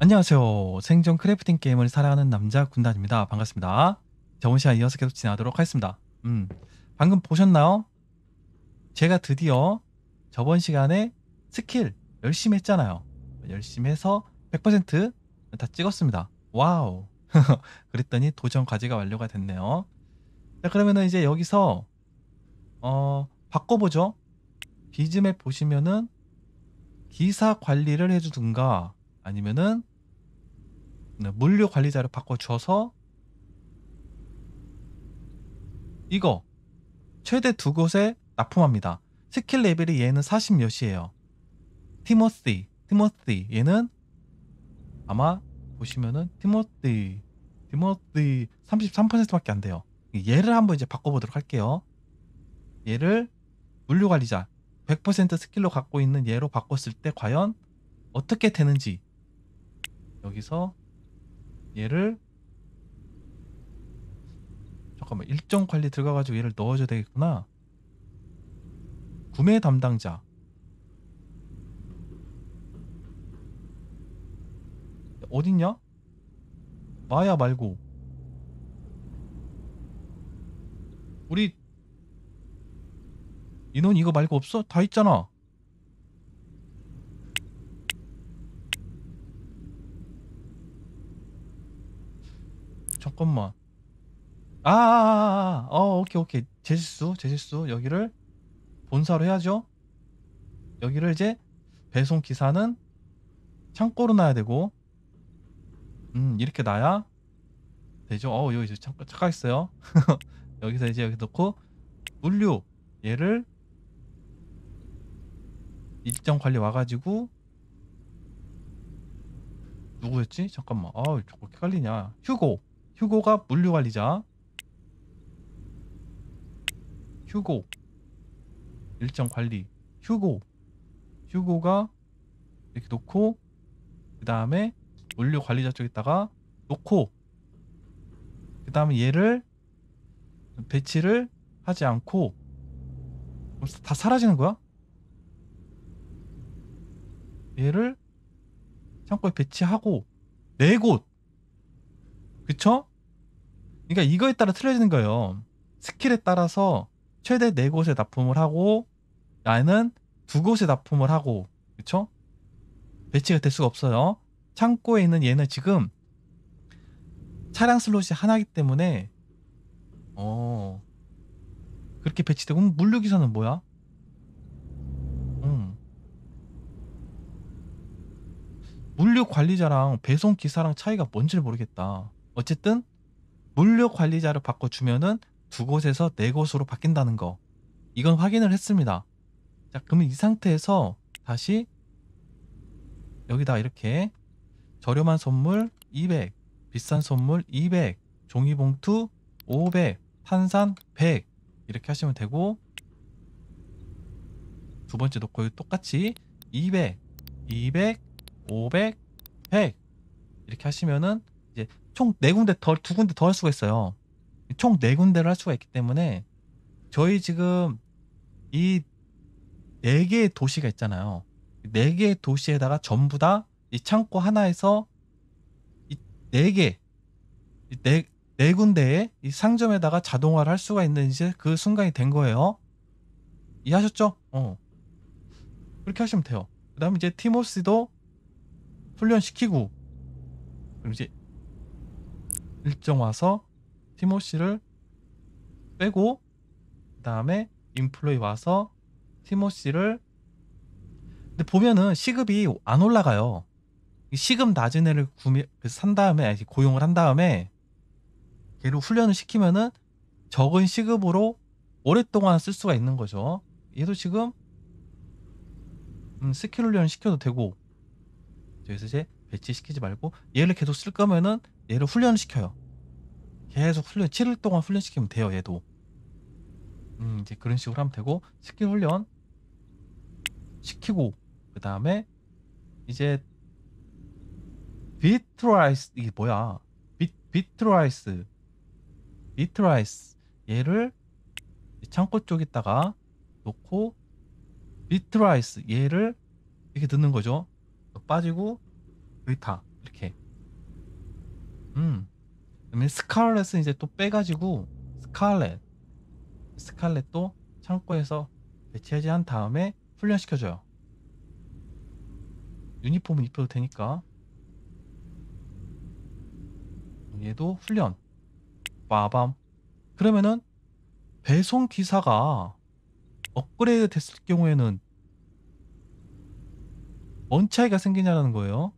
안녕하세요. 생존 크래프팅 게임을 사랑하는 남자 군단입니다. 반갑습니다. 저번 시간 이어서 계속 진행하도록 하겠습니다. 방금 보셨나요? 제가 드디어 저번 시간에 스킬 열심히 했잖아요. 열심히 해서 100%다 찍었습니다. 와우. 그랬더니 도전 과제가 완료가 됐네요. 자, 그러면은 이제 여기서 바꿔보죠. 비즈맵 보시면은 기사 관리를 해주든가 아니면은 물류 관리자를 바꿔줘서 이거 최대 두 곳에 납품합니다. 스킬 레벨이 얘는 40 몇이에요. 티모시 얘는 아마 보시면은 티모시 33%밖에 안 돼요. 얘를 한번 이제 바꿔보도록 할게요. 얘를 물류관리자 100% 스킬로 갖고 있는 얘로 바꿨을 때 과연 어떻게 되는지 여기서 얘를 잠깐만 일정 관리 들어가가지고 얘를 넣어줘야 되겠구나. 구매 담당자 어딨냐? 마야 말고 우리 인원 이거 말고 없어? 다 있잖아. 잠깐만. 오케이. 제실수. 여기를 본사로 해야죠. 여기를 이제 배송 기사는 창고로 놔야 되고, 이렇게 놔야 되죠. 여기 이제 잠깐 있어요. 여기서 이제 여기 넣고, 물류 얘를 일정 관리 와가지고, 누구였지? 잠깐만. 저거 헷갈리냐. 휴고가 물류 관리자. 휴고 일정 관리. 휴고가 이렇게 놓고 그 다음에 물류 관리자 쪽에다가 놓고 그 다음에 얘를 배치를 하지 않고 벌써 다 사라지는 거야? 얘를 창고에 배치하고 네 곳. 그쵸? 그러니까 이거에 따라 틀려지는 거예요. 스킬에 따라서 최대 네 곳에 납품을 하고 나는 두 곳에 납품을 하고 그쵸? 배치가 될 수가 없어요. 창고에 있는 얘는 지금 차량 슬롯이 하나이기 때문에 그렇게 배치되고 물류기사는 뭐야? 음, 물류 관리자랑 배송 기사랑 차이가 뭔지를 모르겠다. 어쨌든 물류 관리자를 바꿔주면은 두 곳에서 네 곳으로 바뀐다는 거. 이건 확인을 했습니다. 자, 그러면 이 상태에서 다시 여기다 이렇게 저렴한 선물 200, 비싼 선물 200, 종이봉투 500, 탄산 100 이렇게 하시면 되고 두 번째 놓고 똑같이 200, 200, 500, 100 이렇게 하시면은 이제 총 4군데 더, 2군데 더 할 수가 있어요. 총 4군데를 할 수가 있기 때문에 저희 지금 이 4개의 도시가 있잖아요. 4개의 도시에다가 전부 다 이 창고 하나에서 이 4개, 이 네 군데의 이 상점에다가 자동화를 할 수가 있는 이제 그 순간이 된 거예요. 이해하셨죠? 그렇게 하시면 돼요. 그 다음에 이제 티모시도 훈련시키고 그럼 이제 일정 와서 티모시를 빼고 그 다음에 인플로이 와서 티모시를 근데 보면은 시급이 안 올라가요. 시급 낮은 애를 산 다음에 아니, 고용을 한 다음에 걔를 훈련을 시키면은 적은 시급으로 오랫동안 쓸 수가 있는 거죠. 얘도 지금 스킬 훈련을 시켜도 되고 여기서 이제 배치시키지 말고 얘를 계속 쓸 거면은 얘를 훈련을 시켜요. 계속 7일 동안 훈련시키면 돼요. 얘도 이제 그런 식으로 하면 되고 스킬 훈련 시키고 그 다음에 이제 비트라이스 이게 뭐야? 비트라이스 얘를 창고 쪽에다가 놓고 비트라이스 얘를 이렇게 넣는 거죠. 빠지고 여기 다. 이렇게. 그다음에 스칼렛은 이제 또 빼가지고 스칼렛도 창고에서 배치한 다음에 훈련시켜줘요. 유니폼은 입혀도 되니까. 얘도 훈련. 빠밤. 그러면은 배송 기사가 업그레이드 됐을 경우에는 뭔 차이가 생기냐는 거예요.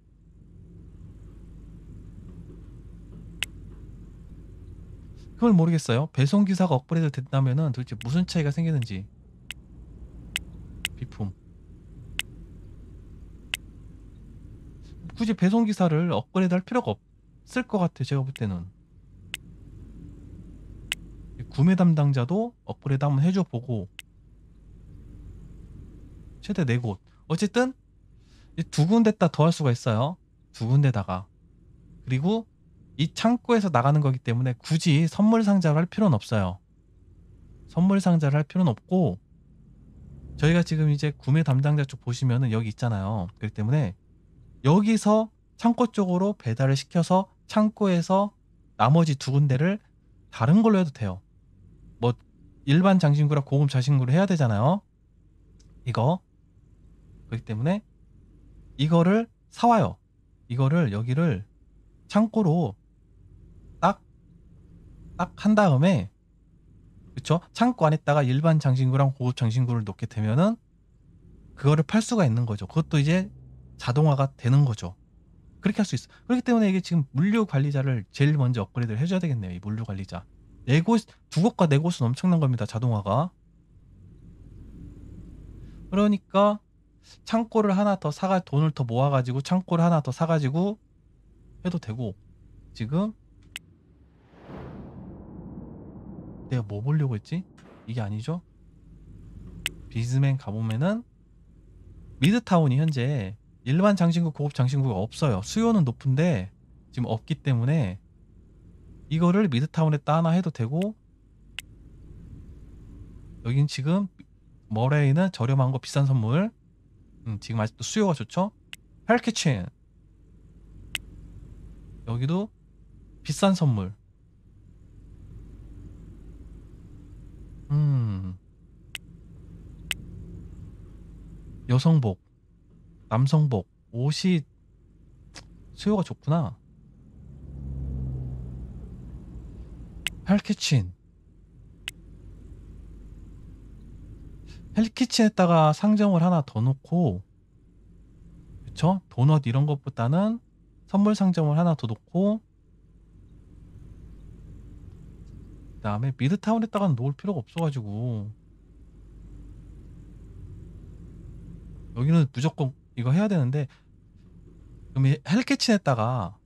그걸 모르겠어요. 배송 기사가 업그레이드 됐다면은 도대체 무슨 차이가 생기는지. 비품. 굳이 배송 기사를 업그레이드 할 필요가 없을 것 같아요. 제가 볼 때는. 구매 담당자도 업그레이드 한번 해줘 보고. 최대 4곳. 어쨌든 두 군데다 더 할 수가 있어요. 두 군데다가. 그리고 이 창고에서 나가는 거기 때문에 굳이 선물 상자를 할 필요는 없어요. 선물 상자를 할 필요는 없고, 저희가 지금 이제 구매 담당자 쪽 보시면은 여기 있잖아요. 그렇기 때문에 여기서 창고 쪽으로 배달을 시켜서 창고에서 나머지 두 군데를 다른 걸로 해도 돼요. 뭐 일반 장신구랑 고급 장신구를 해야 되잖아요. 이거. 그렇기 때문에 이거를 사와요. 이거를 여기를 창고로 딱 한 다음에, 그쵸? 창고 안에다가 일반 장신구랑 고급 장신구를 놓게 되면은 그거를 팔 수가 있는 거죠. 그것도 이제 자동화가 되는 거죠. 그렇게 할 수 있어. 그렇기 때문에 이게 지금 물류 관리자를 제일 먼저 업그레이드를 해줘야 되겠네요. 이 물류 관리자. 두 곳과 네 곳은 엄청난 겁니다. 자동화가. 그러니까 창고를 하나 더 돈을 더 모아가지고 창고를 하나 더 사가지고 해도 되고. 지금 내가 뭐 보려고 했지? 이게 아니죠? 비즈맨 가보면은 미드타운이 현재 일반 장신구, 고급 장신구가 없어요. 수요는 높은데 지금 없기 때문에 이거를 미드타운에다 하나 해도 되고, 여긴 지금 머레이는 저렴한 거 비싼 선물. 지금 아직도 수요가 좋죠. 헬키친 여기도 비싼 선물. 여성복, 남성복, 옷이 수요가 좋구나. 헬키친에다가 상점을 하나 더 놓고, 그쵸? 도넛 이런 것보다는 선물 상점을 하나 더 놓고, 그 다음에 미드타운에다가는 놓을 필요가 없어가지고, 여기는 무조건 이거 해야 되는데, 그럼 헬키친에다가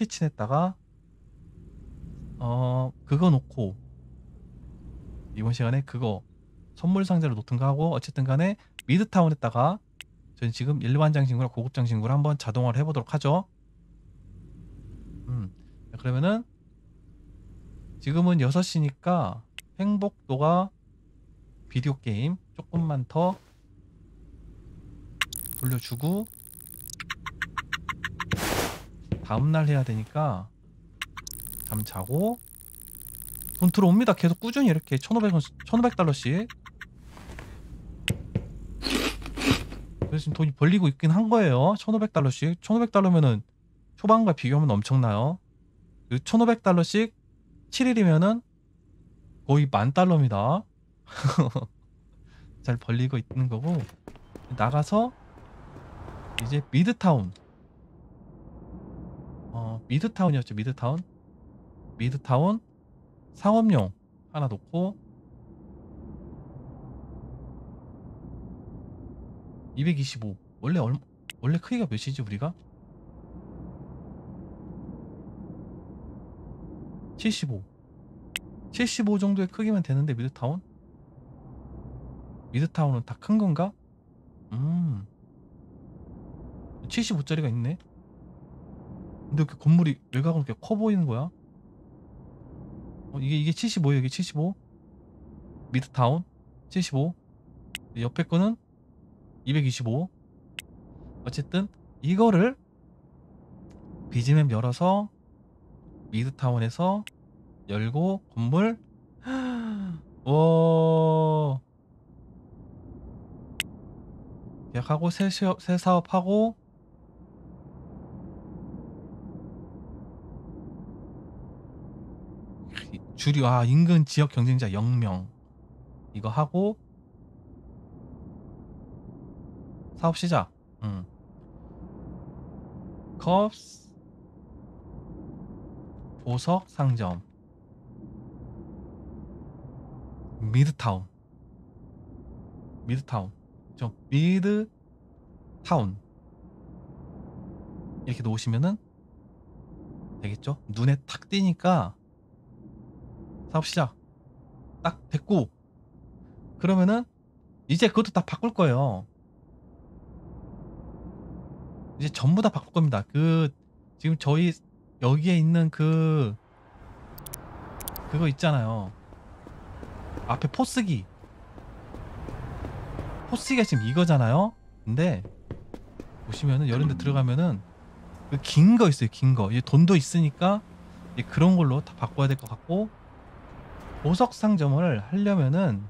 그거 놓고, 이번 시간에 그거 선물 상자를 놓든가 하고, 어쨌든 간에 미드타운에다가 저는 지금 일반 장신구랑 고급 장신구를 한번 자동화를 해보도록 하죠. 그러면은 지금은 6시니까 행복도가 비디오 게임 조금만 더 돌려주고, 다음날 해야 되니까 잠 자고 돈 들어옵니다. 계속 꾸준히 이렇게 1,500달러씩. 그래서 지금 돈이 벌리고 있긴 한 거예요. 1,500달러씩. 1,500달러면은 초반과 비교하면 엄청나요. 그 1,500달러씩 7일이면은 거의 10,000달러입니다. 잘 벌리고 있는 거고, 나가서 이제 미드타운이었죠. 미드타운 상업용 하나 놓고 225. 원래 크기가 몇이지 우리가? 75 정도의 크기면 되는데. 미드타운은 다 큰 건가? 75짜리가 있네. 근데 그 건물이 외곽은 이렇게 커 보이는 거야? 이게 75예요. 이게 75. 미드타운 75. 옆에 거는 225. 어쨌든 이거를 비즈맵 열어서 미드타운에서 열고 건물 오 계약하고 새 사업하고 주류 인근 지역 경쟁자 0명 이거 하고 사업 시작. 컵스 보석 상점 미드타운 미드타운 이렇게 놓으시면은 되겠죠? 눈에 탁 띄니까 사업 시작 딱 됐고 그러면은 이제 그것도 다 바꿀 거예요. 이제 전부 다 바꿀 겁니다. 지금 저희 여기에 있는 그거 있잖아요. 앞에 포스기가 지금 이거잖아요. 근데 보시면은 이런 데 들어가면은 그 긴 거 있어요. 긴 거. 이제 돈도 있으니까 이제 그런 걸로 다 바꿔야 될 것 같고 보석 상점을 하려면은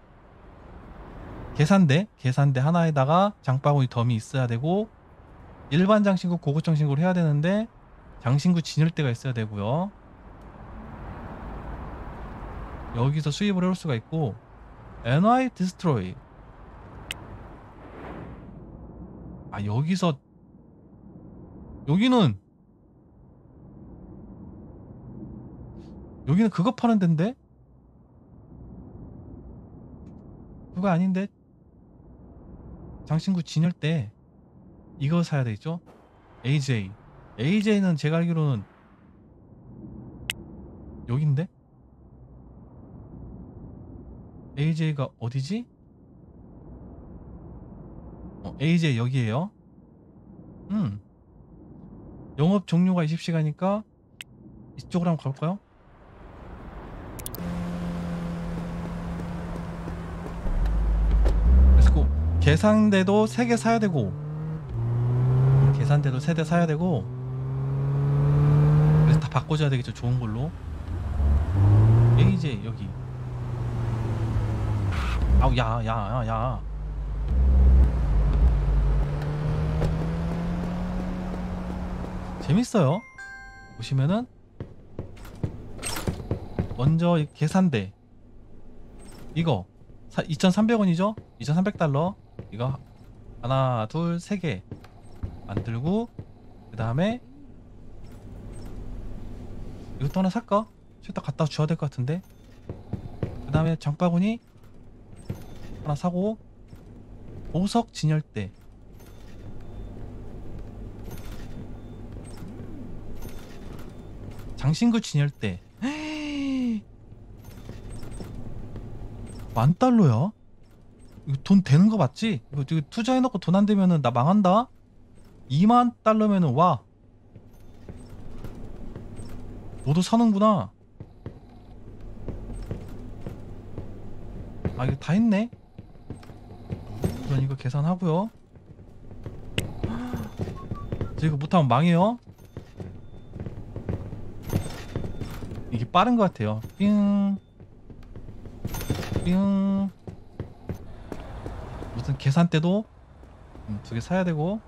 계산대 하나에다가 장바구니 덤이 있어야 되고 일반 장신구 고급 장신구를 해야 되는데 장신구 진열대가 있어야 되고요. 여기서 수입을 해올 수가 있고 NY 디스트로이 여기는 그거 파는 데인데 그거 아닌데 장신구 진열대 이거 사야 되겠죠? AJ는 제가 알기로는 여긴데? AJ가 어디지? AJ 여기에요. 영업 종료가 20시간이니까 이쪽으로 한번 가볼까요? 그래서 계산대도 3개 사야 되고 계산대도 3대 사야 되고 그래서 다 바꿔줘야 되겠죠. 좋은 걸로. AJ 여기 야 재밌어요. 보시면은 먼저 계산대 이거 2,300원이죠? 2,300달러 이거 하나 둘 3개 만들고 그 다음에 이것도 하나 살까? 저기다 갖다 줘야 될 것 같은데 그 다음에 장바구니 하나 사고 보석 진열대 장신구 진열대 $10,000야? 이거 돈 되는 거 맞지? 이거 투자해놓고 돈 안 되면은 나 망한다? $20,000면은 와 너도 사는구나. 이거 다 했네. 우선 이거 계산하고요. 저 이거 못하면 망해요. 이게 빠른 것 같아요. 삥 무슨 계산대도 2개 사야 되고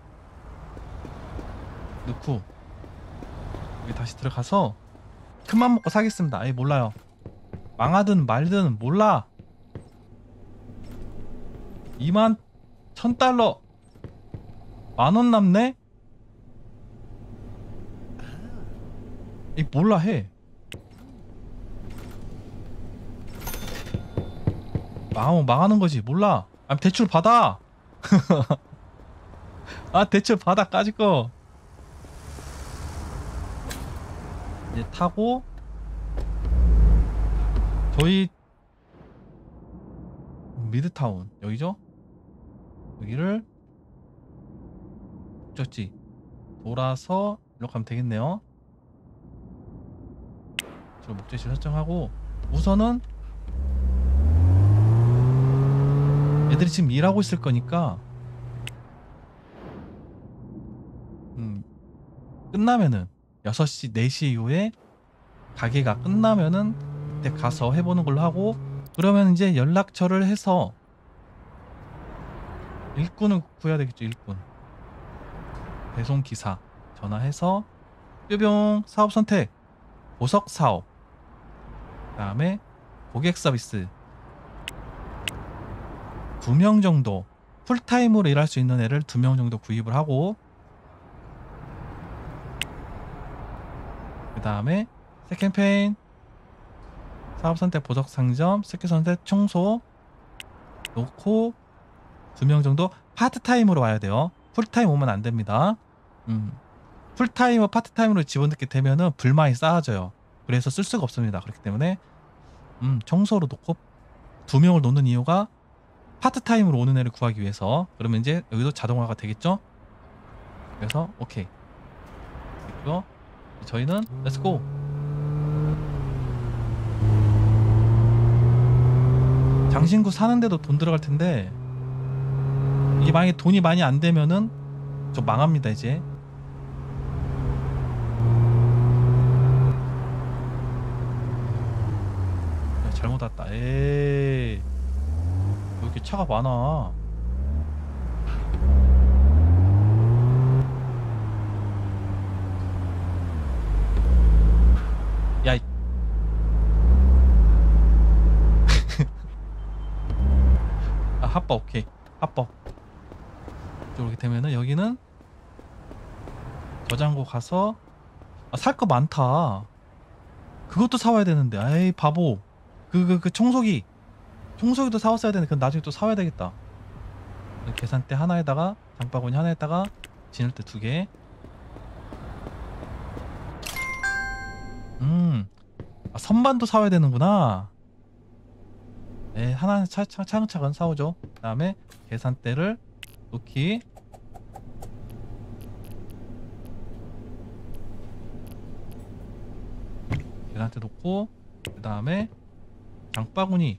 넣고 여기 다시 들어가서 큰맘 먹고 사겠습니다. 몰라요. 망하든 말든 몰라. 21,000달러 $10,000 남네? 몰라 해. 망하면 망하는 거지. 몰라. 대출 받아. 대출 받아 까짓 거. 이제 타고 저희 미드타운 여기죠? 여기를 목적지 돌아서 이렇게 하면 되겠네요. 저 목적지 설정하고 우선은 애들이 지금 일하고 있을 거니까 끝나면은 6시, 4시 이후에 가게가 끝나면은 그때 가서 해보는 걸로 하고, 그러면 이제 연락처를 해서 일꾼을 구해야 되겠죠. 일꾼, 배송기사 전화해서 뾰병 사업 선택, 보석 사업, 그 다음에 고객 서비스 2명 정도 풀타임으로 일할 수 있는 애를 2명 정도 구입을 하고, 그 다음에 새 캠페인 사업 선택 보석 상점 스킬 선택 청소 놓고 2명 정도 파트타임으로 와야 돼요. 풀타임 오면 안 됩니다. 풀타임을 파트타임으로 집어넣게 되면은 불만이 쌓아져요. 그래서 쓸 수가 없습니다. 그렇기 때문에 청소로 놓고 2명을 놓는 이유가 파트타임으로 오는 애를 구하기 위해서. 그러면 이제 여기도 자동화가 되겠죠. 그래서 오케이 됐고요. 저희는 렛츠고. 장신구 사는데도 돈 들어갈 텐데, 이게 만약에 돈이 많이 안 되면은 저 망합니다. 이제 잘못 왔다. 에이, 왜 이렇게 차가 많아. 야, 아, 합법. 오케이, 합법. 이렇게 되면은 여기는 저장고 가서, 아, 살 거 많다. 그것도 사와야 되는데, 아이 바보. 그 청소기도 사왔어야 되는데, 그건 나중에 또 사와야 되겠다. 계산대 하나에다가 장바구니 하나에다가 진열대 2개. 아, 선반도 사와야 되는구나. 네, 하나는 차근차근 사오죠. 그 다음에 계산대를 놓기. 계산대 놓고, 그 다음에 장바구니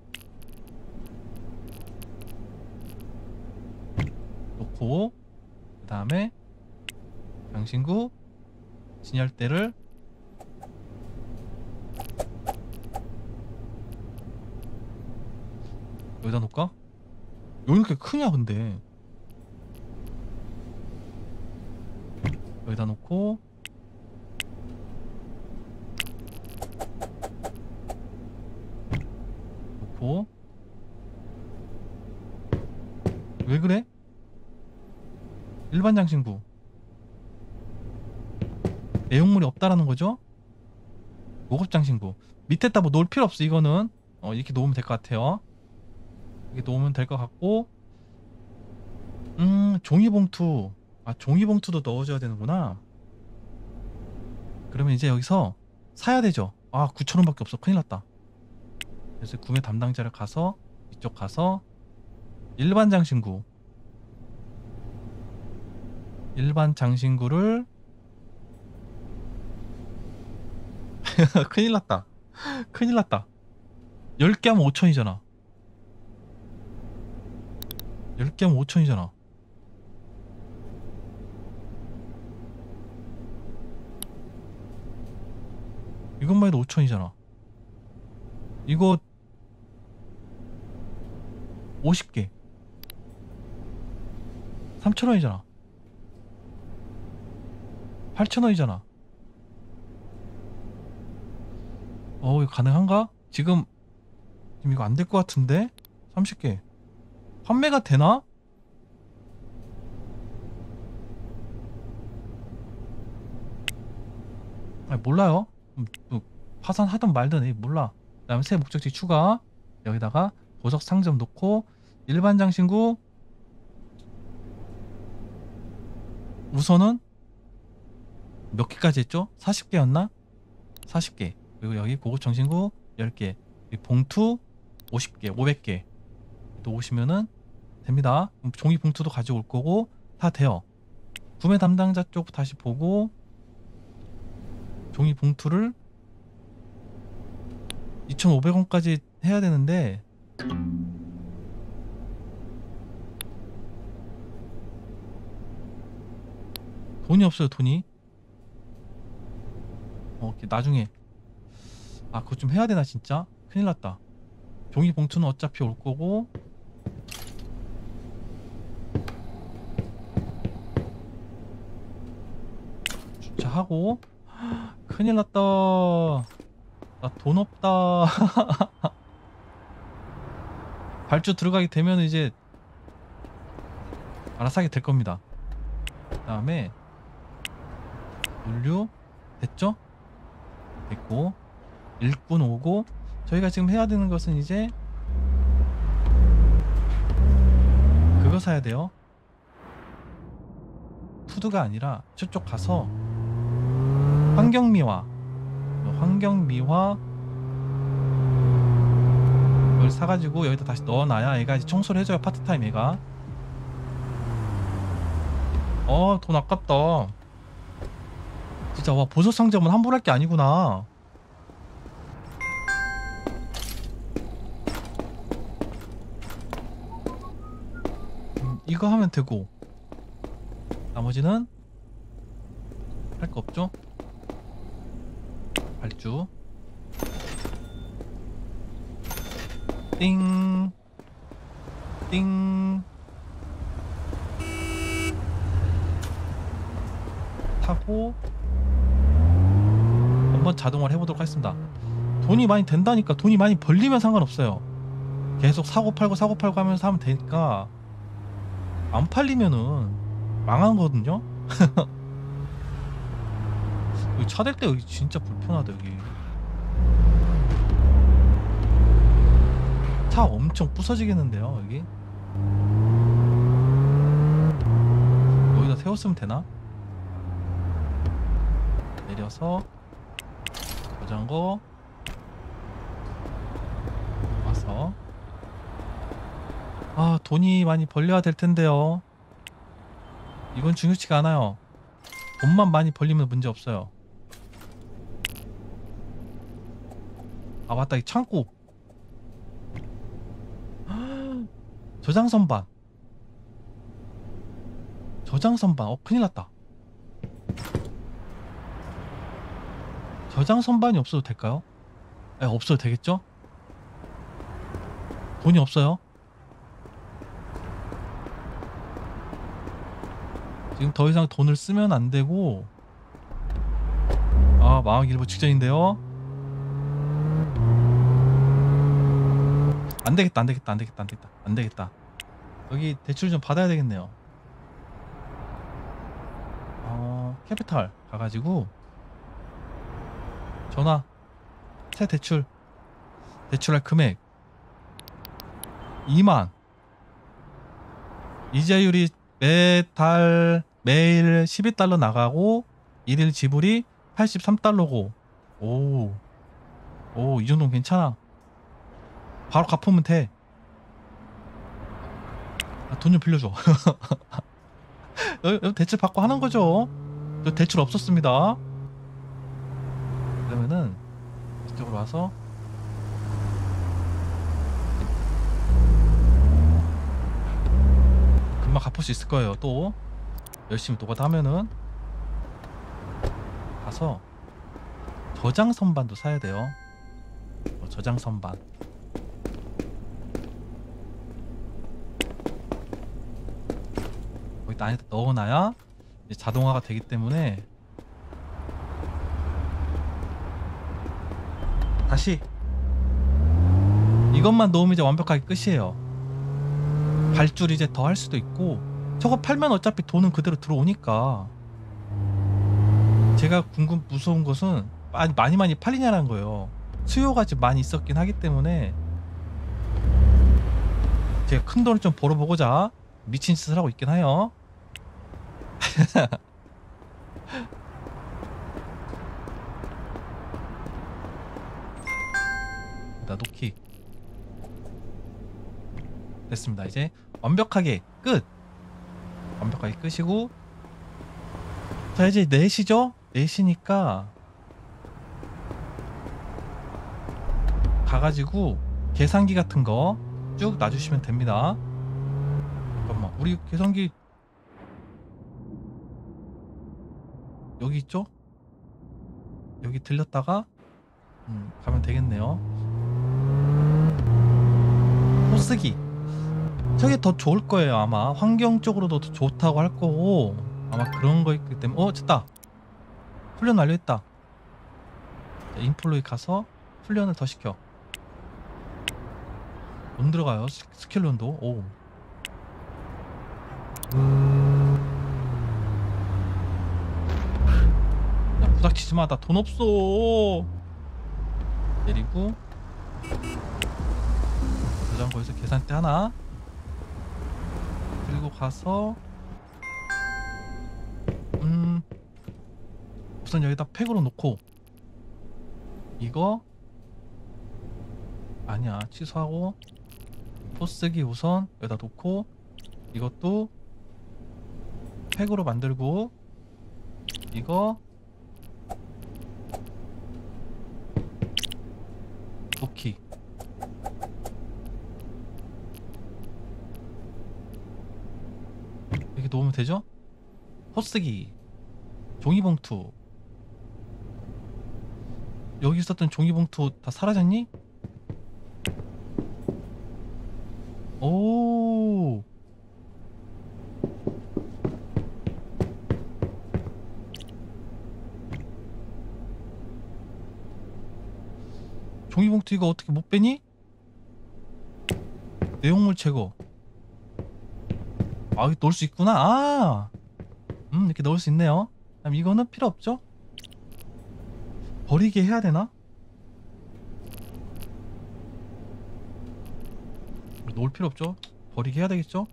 놓고, 그 다음에 장신구 진열대를 여기다 놓을까? 여기 이렇게 크냐 근데. 여기다 놓고, 왜 그래? 일반 장신구 내용물이 없다라는 거죠? 고급 장신구 밑에다 뭐 놓을 필요 없어. 이거는 이렇게 놓으면 될 것 같아요. 이렇게 놓으면 될 것 같고, 종이봉투. 아, 종이봉투도 넣어줘야 되는구나. 그러면 이제 여기서 사야 되죠. 아, 9,000원밖에 없어. 큰일 났다. 그래서 구매 담당자를 가서, 이쪽 가서 일반 장신구를 큰일 났다. 큰일 났다. 10개 하면 5,000이잖아. 10개 하면 5,000이잖아. 이것만 해도 5,000이잖아. 이거 50개 3,000원이잖아. 8,000원이잖아. 이거 가능한가? 지금 이거 안 될 것 같은데? 30개 판매가 되나? 아니, 몰라요. 뭐 파산하든 말든 몰라. 그 다음에 새 목적지 추가. 여기다가 보석 상점 놓고, 일반 장신구 우선은 몇 개까지 했죠? 40개였나? 40개. 그리고 여기 고급 장신구 10개. 봉투 50개 500개 또 오시면은 됩니다. 그럼 종이 봉투도 가져올 거고 다 돼요. 구매 담당자 쪽 다시 보고, 종이 봉투를 2,500원까지 해야 되는데, 돈이 없어요. 돈이 나중에 그거 좀 해야 되나 진짜? 큰일 났다. 종이 봉투는 어차피 올 거고. 주차하고. 큰일 났다. 나 돈 없다. 발주 들어가게 되면 이제 알아서 하게 될 겁니다. 그 다음에 물류 됐죠? 됐고 일꾼 오고. 저희가 지금 해야 되는 것은 이제 그거 사야 돼요. 푸드가 아니라 저쪽 가서 환경미화 이걸 사가지고 여기다 다시 넣어놔야 얘가 이제 청소를 해줘요. 파트타임 얘가. 돈 아깝다 진짜. 와, 보석 상점은 함부로 할 게 아니구나. 이거 하면 되고 나머지는 할 거 없죠? 발주 띵 띵 타고 한번 자동화를 해보도록 하겠습니다. 돈이 많이 된다니까. 돈이 많이 벌리면 상관없어요. 계속 사고 팔고 하면서 하면 되니까. 안 팔리면은 망한 거거든요. 여기 차 댈 때 여기 진짜 불편하다. 여기 차 엄청 부서지겠는데요. 여기 여기다 세웠으면 되나? 내려서 저장고 와서. 돈이 많이 벌려야 될 텐데요. 이건 중요치가 않아요. 돈만 많이 벌리면 문제 없어요. 맞다, 이 창고. 저장 선반. 큰일 났다. 저장 선반이 없어도 될까요? 없어도 되겠죠? 돈이 없어요. 지금 더 이상 돈을 쓰면 안 되고. 망하기 일보 직전인데요. 안 되겠다. 여기 대출 좀 받아야 되겠네요. 캐피탈 가가지고 전화. 새 대출할 금액 2만. 이자율이 매일 12달러 나가고 일일 지불이 83달러고. 이 정도면 괜찮아. 바로 갚으면 돼. 돈 좀 빌려줘. 대출 받고 하는 거죠. 저 대출 없었습니다. 그러면은 이쪽으로 와서 금방 갚을 수 있을 거예요. 또 열심히 노가다 하면은. 가서 저장 선반도 사야 돼요. 저장 선반. 거기다 안에다 넣어놔야 이제 자동화가 되기 때문에. 다시 이것만 넣으면 이제 완벽하게 끝이에요. 발줄 이제 더 할 수도 있고. 저거 팔면 어차피 돈은 그대로 들어오니까. 제가 무서운 것은 많이 팔리냐라는 거예요. 수요가 지금 많이 있었긴 하기 때문에 제가 큰 돈을 좀 벌어보고자 미친 짓을 하고 있긴 해요. 놓기 됐습니다. 이제 완벽하게 끝이고. 자, 이제 4시죠? 4시니까 가가지고 계산기 같은 거 쭉 놔주시면 됩니다. 잠깐만, 우리 계산기 여기 있죠? 여기 들렸다가 가면 되겠네요. 포스기 저게 더 좋을 거예요. 아마 환경적으로도 더 좋다고 할 거고 아마 그런 거 있기 때문에 됐다. 훈련 완료했다. 자, 인플로이 가서 훈련을 더 시켜. 돈 들어가요. 스킬론도. 오. 야, 부닥치지마. 나 돈 없어. 내리고 저장고에서 계산대 하나 그리고 가서 우선 여기다 팩으로 놓고 이거 아니야 취소하고 포스기 우선 여기다 놓고 이것도 팩으로 만들고 이거 오키 이렇게 놓으면 되죠? 포스기 종이봉투 여기 있었던 종이봉투 다 사라졌니? 오 종이봉투 이거 어떻게 못 빼니? 내용물 제거 아 여기 넣을 수 있구나. 이렇게 넣을 수 있네요. 그럼 이거는 필요 없죠? 버리게 해야 되나? 놓을 필요 없죠? 버리게 해야 되겠죠?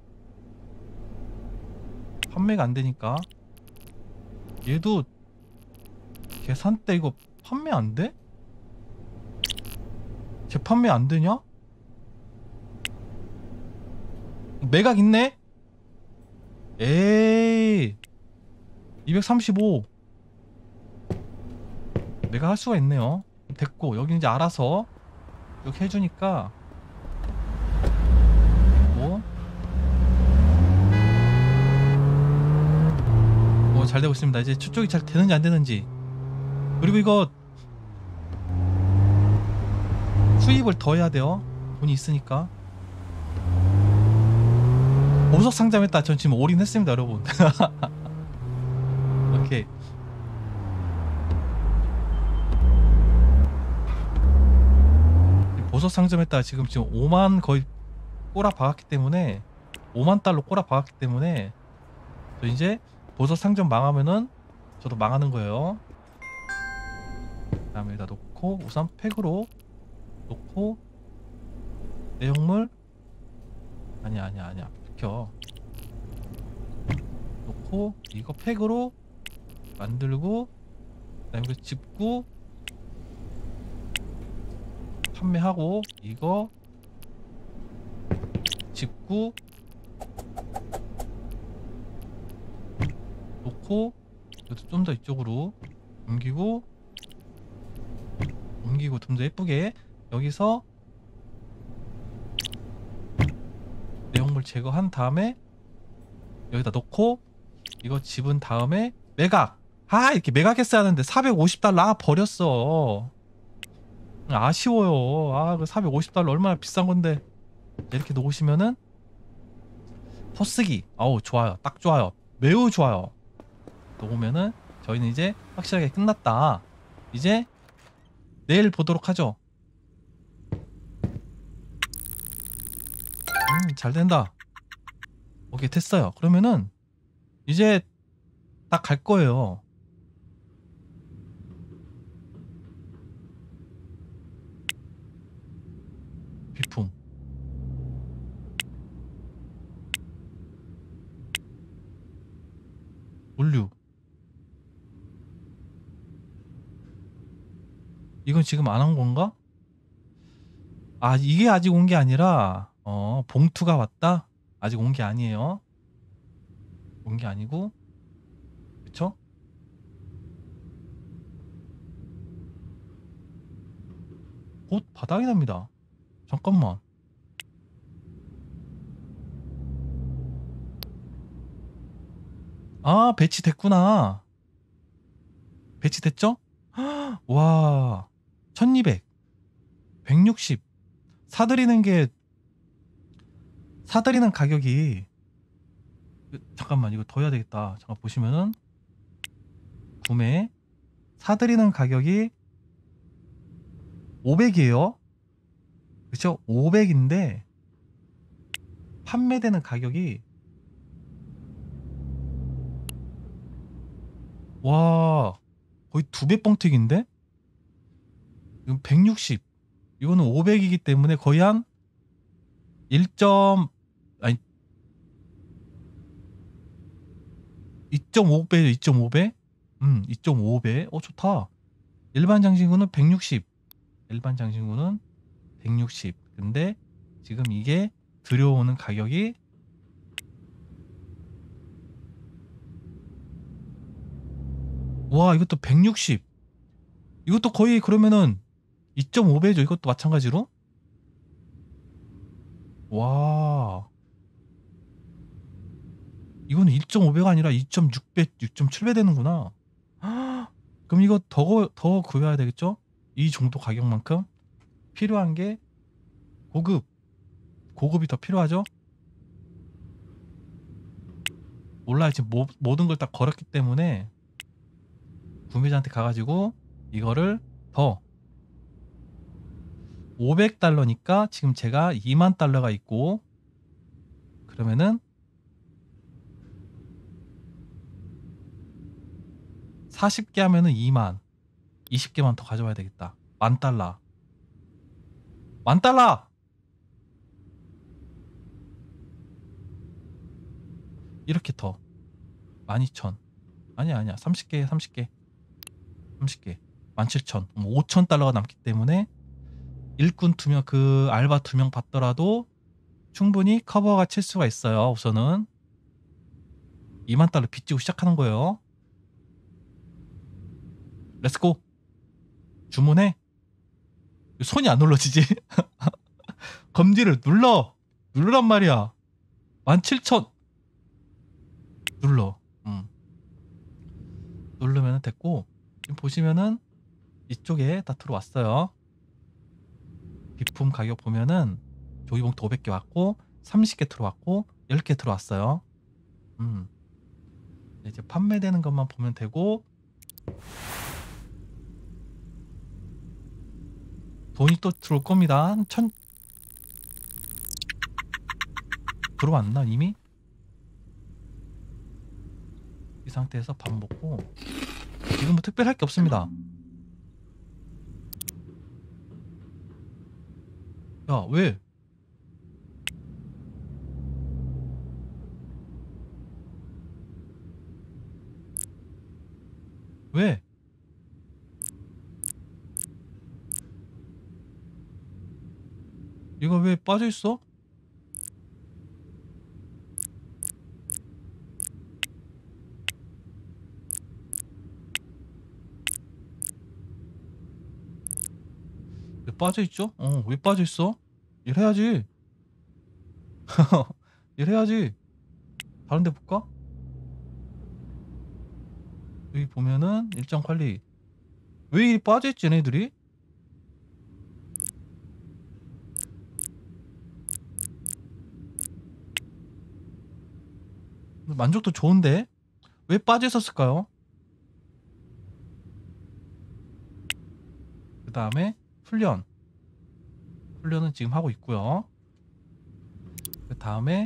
판매가 안 되니까. 얘도 계산대 이거 판매 안 돼? 재판매 안 되냐? 매각 있네? 에이 235 내가 할 수가 있네요. 됐고 여기 이제 알아서 이렇게 해주니까 잘 되고 있습니다. 이제 추적이 잘 되는지 안 되는지 그리고 이거 수입을 더 해야 돼요. 돈이 있으니까. 보석 상점했다. 전 지금 올인했습니다 여러분. 오케이 보석 상점했다. 지금 5만 거의 꼬라 박았기 때문에 5만 달러 꼬라 박았기 때문에 저 이제 보석 상점 망하면은 저도 망하는 거예요. 그 다음에 여기다 놓고 우선 팩으로 놓고 내용물 아니야 비켜 놓고 이거 팩으로 만들고 그 다음에 이거 집고 판매하고 이거 집고 놓고 이것도 좀 더 이쪽으로 옮기고 좀 더 예쁘게 여기서 내용물 제거한 다음에 여기다 놓고 이거 집은 다음에 매각 이렇게 매각했어야 하는데 450달러 버렸어. 아쉬워요. 그 450달러 얼마나 비싼 건데. 이렇게 놓으시면은 포스기 좋아요. 딱 좋아요. 매우 좋아요. 놓으면은 저희는 이제 확실하게 끝났다. 이제 내일 보도록 하죠. 잘 된다. 오케이 됐어요. 그러면은 이제 딱 갈 거예요. 비품 물류 이건 지금 안 온 건가? 이게 아직 온 게 아니라 봉투가 왔다? 아직 온 게 아니에요. 온 게 아니고 그쵸? 곧 바닥이 납니다. 잠깐만 배치됐구나. 배치됐죠? 와, 1200, 160. 사들이는 게, 사들이는 가격이, 잠깐만, 이거 더 해야 되겠다. 잠깐 보시면은, 구매, 사들이는 가격이 500이에요. 그쵸? 500인데, 판매되는 가격이, 와, 거의 2배 뻥튀기인데? 이건 160. 이거는 500이기 때문에 거의 한 1. 아니 2.5배죠. 2.5배. 2.5배. 좋다. 일반 장신구는 160. 일반 장신구는 160. 근데 지금 이게 들여오는 가격이 와, 이것도 160. 이것도 거의 그러면은 2.5배죠. 이것도 마찬가지로. 와. 이거는 1.5배가 아니라 2.6배, 6.7배 되는구나. 그럼 이거 더 구해야 되겠죠? 이 정도 가격만큼 필요한 게 고급이 더 필요하죠? 몰라요. 지금 모든 걸 다 걸었기 때문에 구매자한테 가가지고 이거를 더 500달러니까 지금 제가 2만 달러가 있고 그러면은 40개 하면은 2만 20개만 더 가져와야 되겠다. 10,000달러 10,000달러 이렇게 더 12,000 아니야 30개 30개 17,000 5,000달러가 남기 때문에 일꾼 2명 그 알바 2명 받더라도 충분히 커버가 칠 수가 있어요. 우선은 2만 달러 빚지고 시작하는 거예요. 렛츠고 주문해. 손이 안 눌러지지? 검지를 누르란 말이야. 17,000 눌러. 누르면 됐고 지금 보시면은 이쪽에 다 들어왔어요. 비품 가격 보면은 조기봉투 500개 왔고 30개 들어왔고 10개 들어왔어요. 이제 판매되는 것만 보면 되고 돈이 또 들어올 겁니다. 들어왔나 이미? 이 상태에서 밥 먹고 지금 뭐 특별할 게 없습니다. 야, 왜? 왜? 이거 왜 빠져있어? 왜 빠져있죠? 왜 빠져있어? 일해야지. 일해야지. 다른 데 볼까? 여기 보면은 일정 관리. 왜 이리 빠져있지, 얘네들이? 만족도 좋은데? 왜 빠져있었을까요? 그 다음에 훈련은 지금 하고 있고요. 그 다음에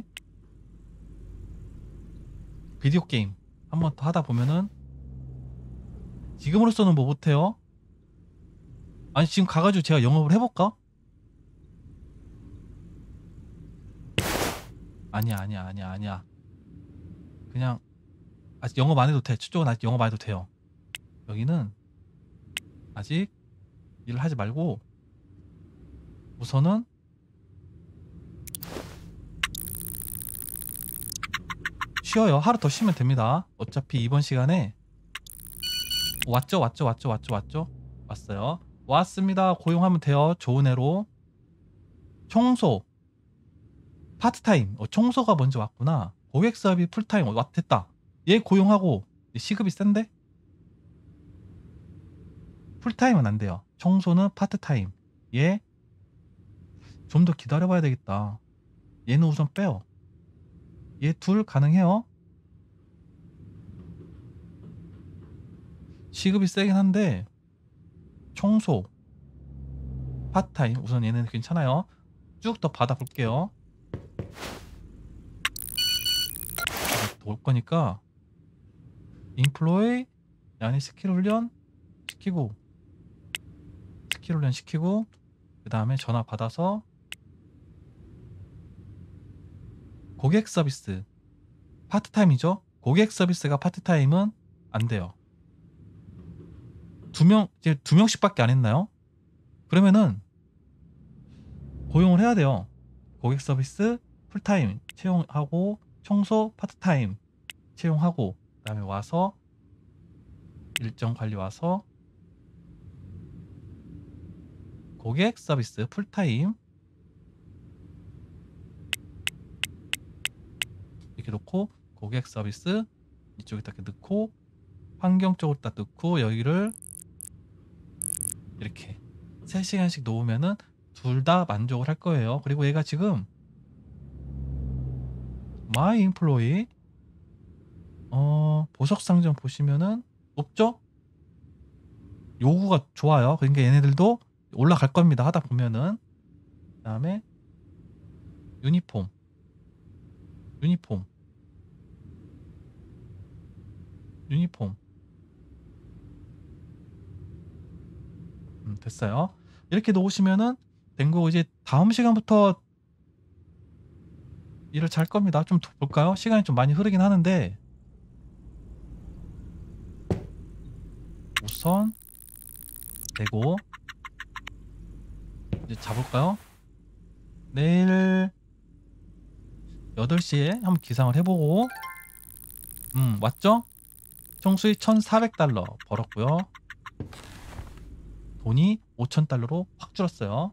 비디오 게임 한번 더 하다 보면은 지금으로서는 뭐 못해요. 아니 지금 가가지고 제가 영업을 해볼까? 아니야. 그냥 아직 영업 안 해도 돼. 저쪽은 아직 영업 안 해도 돼요. 여기는 아직 일을 하지 말고 우선은 쉬어요. 하루 더 쉬면 됩니다. 어차피 이번 시간에 왔죠. 왔어요. 왔습니다. 고용하면 돼요. 좋은 애로. 청소 파트타임. 청소가 먼저 왔구나. 고객 서비 풀타임. 됐다. 얘 고용하고 시급이 센데? 풀타임은 안 돼요. 청소는 파트타임. 얘 좀 더 기다려봐야 되겠다. 얘는 우선 빼요. 얘 둘 가능해요. 시급이 세긴 한데 청소 파트타임 우선 얘는 괜찮아요. 쭉 더 받아볼게요. 올 거니까 인플로이 아니 스킬 훈련 시키고 스킬 훈련 시키고 그 다음에 전화 받아서 고객 서비스 파트타임이죠. 고객 서비스가 파트타임은 안 돼요. 이제 2명씩밖에 안 했나요? 그러면은 고용을 해야 돼요. 고객 서비스 풀타임 채용하고 청소 파트타임 채용하고 그 다음에 와서 일정 관리 와서 고객 서비스 풀타임 이렇게 놓고 고객 서비스 이쪽에다 이렇게 넣고 환경 쪽으로 딱 넣고 여기를 이렇게 3시간씩 놓으면은 둘 다 만족을 할 거예요. 그리고 얘가 지금 My Employee 보석 상점 보시면은 높죠? 요구가 좋아요. 그러니까 얘네들도 올라갈 겁니다. 하다 보면은 그 다음에 유니폼 됐어요. 이렇게 놓으시면은 된 거고 이제 다음 시간부터 일을 잘 겁니다. 좀 볼까요? 시간이 좀 많이 흐르긴 하는데 우선 되고 이제 잡을까요? 내일 8시에 한번 기상을 해보고 왔죠? 총수익 1,400달러 벌었고요. 돈이 5,000달러로 확 줄었어요.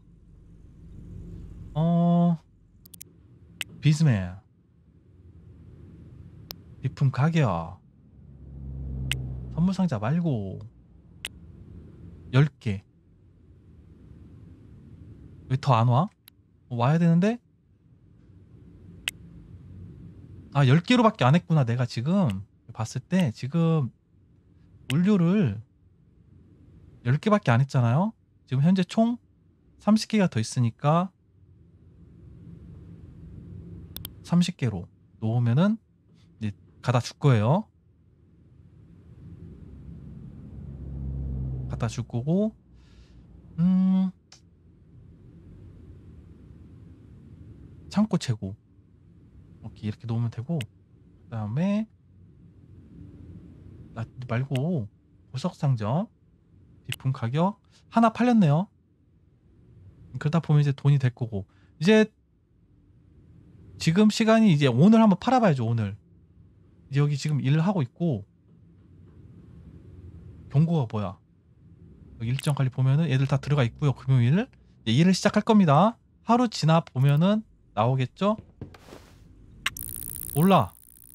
비즈맨 비품 가격 선물 상자 말고 10개 왜 더 안 와? 와야 되는데 10개로밖에 안 했구나. 내가 지금 봤을 때 지금 원료를 10개밖에 안 했잖아요. 지금 현재 총 30개가 더 있으니까 30개로 놓으면은 이제 갖다 줄 거예요. 갖다 줄 거고 창고 재고 이렇게 놓으면 되고 그 다음에 말고 보석 상점 비품 가격 하나 팔렸네요. 그러다 보면 이제 돈이 될 거고 이제 지금 시간이 이제 오늘 한번 팔아봐야죠. 오늘 이제 여기 지금 일을 하고 있고 경고가 뭐야? 여기 일정 관리 보면은 애들 다 들어가 있고요. 금요일 일을 시작할 겁니다. 하루 지나 보면은 나오겠죠? 몰라.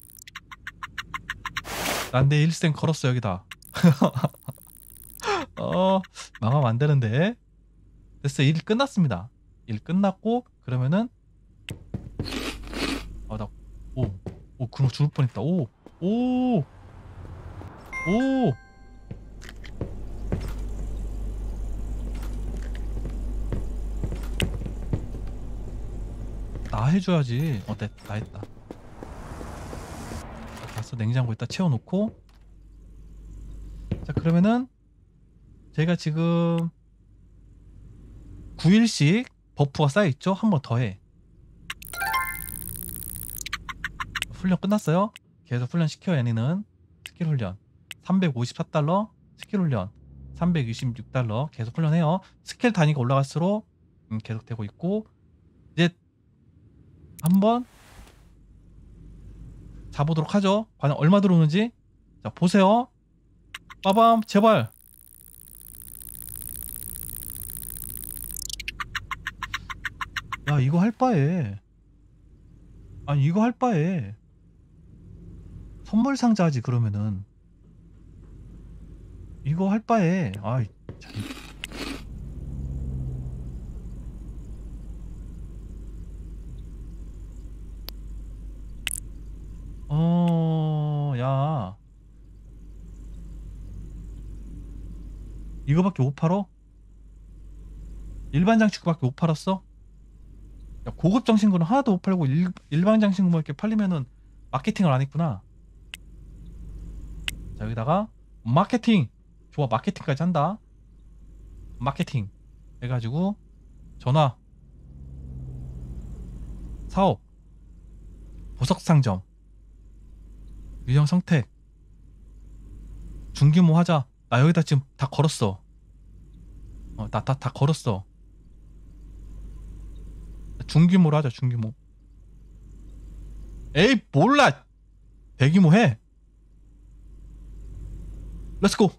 난 내 일생 걸었어 여기다. 망하면 안 되는데. 됐어. 일 끝났습니다. 일 끝났고 그러면은 그런 거 죽을 뻔했다. 나 해줘야지. 나 했다. 가서 냉장고에다 채워놓고 자 그러면은 제가 지금 9일씩 버프가 쌓여있죠? 한 번 더 해. 훈련 끝났어요? 계속 훈련 시켜요. 얘네는 스킬 훈련 354달러 스킬 훈련 326달러 계속 훈련해요. 스킬 단위가 올라갈수록 계속 되고 있고 이제 한번 자보도록 하죠. 과연 얼마 들어오는지. 자 보세요. 빠밤 제발. 야 이거 할 바에 아니 이거 할 바에 선물 상자 하지 그러면은 이거 할 바에 아이 참. 야 이거밖에 못 팔어? 일반 장신구밖에 못 팔았어? 야, 고급 장신구는 하나도 못 팔고 일반 장신구만 이렇게 팔리면은 마케팅을 안 했구나. 자, 여기다가 마케팅. 좋아, 마케팅까지 한다. 마케팅 해가지고 전화, 사업, 보석 상점, 유형 선택, 중규모 하자. 나 여기다 지금 다 걸었어. 다 걸었어. 중규모로 하자, 중규모. 에이, 몰라. 대규모 해. 렛츠고.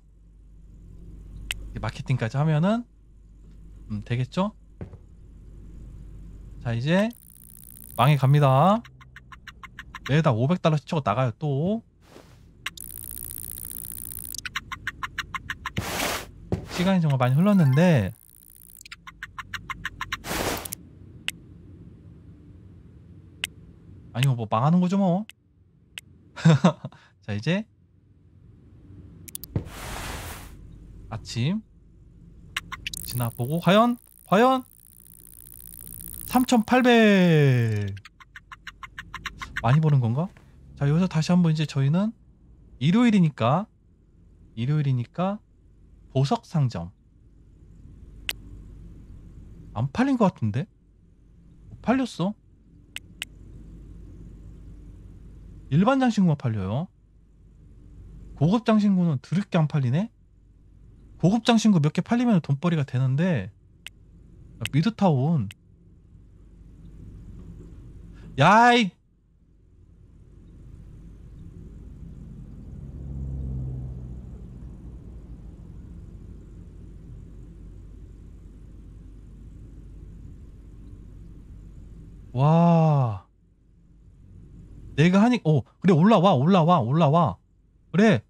마케팅까지 하면은 되겠죠? 자, 이제 망해 갑니다. 매달 500달러씩 치고 나가요 또. 시간이 정말 많이 흘렀는데 아니면 뭐 망하는 거죠 뭐. 자, 이제 아침 지나보고 과연 3,800 많이 버는 건가? 자, 여기서 다시 한번 이제 저희는 일요일이니까 보석 상점 안 팔린 것 같은데? 팔렸어. 일반 장신구만 팔려요. 고급 장신구는 드럽게 안 팔리네? 고급 장신구 몇 개 팔리면 돈벌이가 되는데. 미드타운. 야이. 와. 내가 하니 그래 올라와. 그래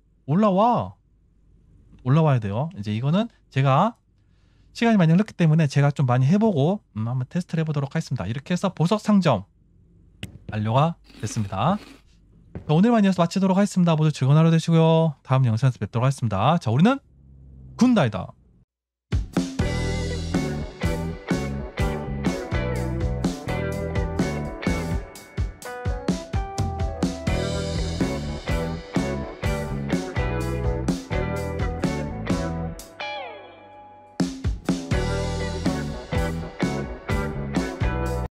올라와야 돼요. 이제 이거는 제가 시간이 많이 흘렀기 때문에 제가 좀 많이 해보고 한번 테스트를 해보도록 하겠습니다. 이렇게 해서 보석 상점 완료가 됐습니다. 자, 오늘만 이어서 마치도록 하겠습니다. 모두 즐거운 하루 되시고요. 다음 영상에서 뵙도록 하겠습니다. 자, 우리는 굿나이다.